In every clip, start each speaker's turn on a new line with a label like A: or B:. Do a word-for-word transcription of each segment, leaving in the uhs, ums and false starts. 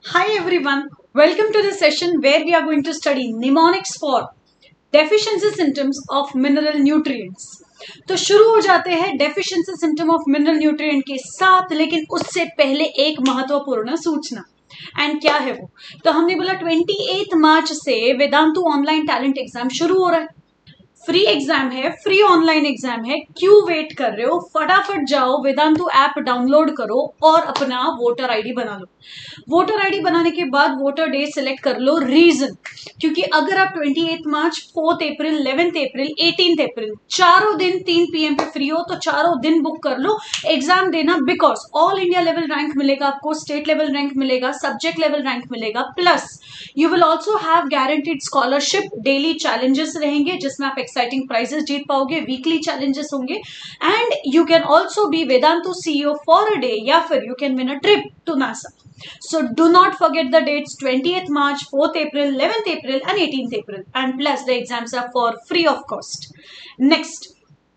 A: Hi everyone, welcome to the session where we are going to study mnemonics for deficiency symptoms of mineral nutrients. तो शुरू हो जाते हैं deficiency symptom of mineral nutrient के साथ, लेकिन उससे पहले एक महत्वपूर्ण सूचना। एंड क्या है वो? तो हमने बोला अट्ठाईस मार्च से वेदांतु ऑनलाइन टैलेंट एग्जाम शुरू हो रहा है। फ्री एग्जाम है, फ्री ऑनलाइन एग्जाम है, क्यों वेट कर रहे हो? फटाफट जाओ, वेदांतु ऐप डाउनलोड करो और अपना वोटर आईडी बना लो। वोटर आईडी बनाने के बाद वोटर डे सिलेक्ट कर लो। रीजन, क्योंकि अगर आप अट्ठाईस मार्च, fourth April, eleventh April, eighteenth April चारों दिन तीन पीएम पे फ्री हो तो चारों दिन बुक कर लो एग्जाम देना। Because all India level rank मिलेगा आपको, स्टेट लेवल रैंक मिलेगा, सब्जेक्ट लेवल रैंक मिलेगा, plus you will also have guaranteed scholarship. Daily challenges रहेंगे जिसमें आप एक्साइटिंग प्राइजेस जीत पाओगे, वीकली चैलेंजेस होंगे, and you can also be Vedantu CEO for a day, या फिर you can win a trip to NASA. So do not forget the dates: twentieth March, fourth April, eleventh April and eighteenth April, and plus the exams are for free of cost. Next,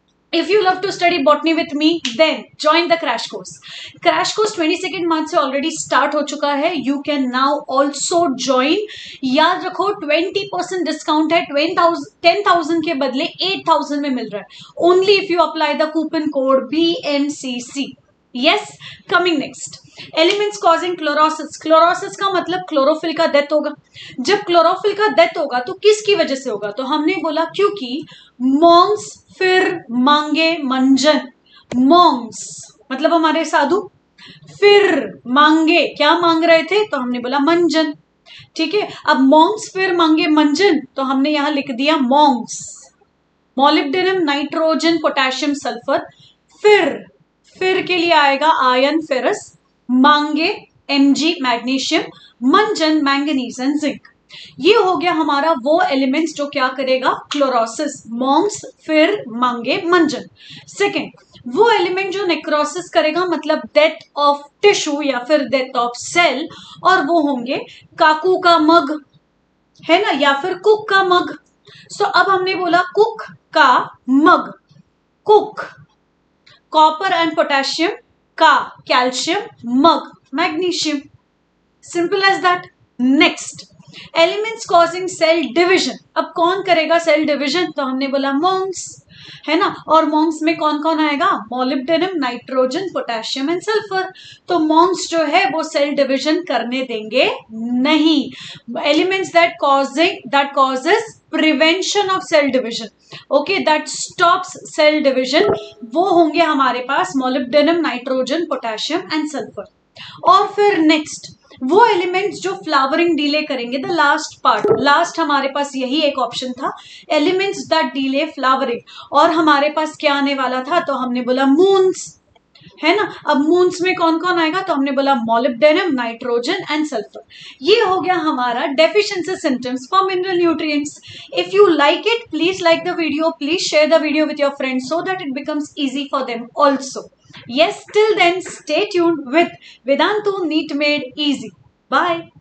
A: if you love to study botany with me, then join the crash course. Crash course twenty-second March से already start हो चुका है. You can now also join. याद रखो twenty percent discount है, ten thousand के बदले eight thousand में मिल रहा है. Only if you apply the coupon code B M C C. Yes, coming next. Elements causing chlorosis. Chlorosis का मतलब क्लोरोफिल का डेथ होगा. जब क्लोरोफिल का डेथ होगा तो किसकी वजह से होगा? तो हमने बोला क्योंकि मॉन्ग्स फिर मांगे मंजन. मॉन्ग्स मतलब हमारे साधु, फिर मांगे क्या मांग रहे थे? तो हमने बोला मंजन. ठीक है, अब मॉन्ग्स फिर मांगे मंजन तो हमने यहां लिख दिया मॉन्ग्स. Molybdenum, nitrogen, potassium, sulphur. फिर फिर के लिए आएगा आयरन, फेरस. मांगे एमजी, मैग्नीशियम. मंजन, मैंगनीज एंड जिंक. ये हो गया हमारा वो एलिमेंट्स जो क्या करेगा? क्लोरोसिस. मॉन्ग्स फिर मांगे मंजन. सेकेंड, वो एलिमेंट जो नेक्रोसिस करेगा, मतलब डेथ ऑफ टिश्यू या फिर डेथ ऑफ सेल, और वो होंगे काकू का मग, है ना, या फिर कुक का मग. सो so, अब हमने बोला कुक का mug. Cook copper and potassium, का calcium, mug magnesium. Simple as that. Next, elements causing cell division. अब कौन करेगा सेल डिविजन? तो हमने बोला मॉन्ग्स, है ना. और मॉन्ग्स में कौन कौन आएगा? Molybdenum, nitrogen, potassium and sulphur. तो मॉन्ग्स जो है वो सेल डिविजन करने देंगे नहीं. Elements that causing that causes prevention of cell division, okay, that stops cell division, वो होंगे हमारे पास molybdenum, nitrogen, potassium and sulphur. और फिर नेक्स्ट, वो एलिमेंट्स जो फ्लावरिंग डिले करेंगे, द लास्ट पार्ट, लास्ट हमारे पास यही एक ऑप्शन था, एलिमेंट्स दैट डिले फ्लावरिंग. और हमारे पास क्या आने वाला था? तो हमने बोला मून्स, है ना. अब मून्स में कौन कौन आएगा? तो हमने बोला मॉलिब्डेनम, नाइट्रोजन एंड सल्फर. ये हो गया हमारा deficiency symptoms for mineral nutrients. If you like it, please like the video, please share the video with your friends so that it becomes easy for them also. Yes, till then stay tuned with Vedantu Neat Made Easy. Bye.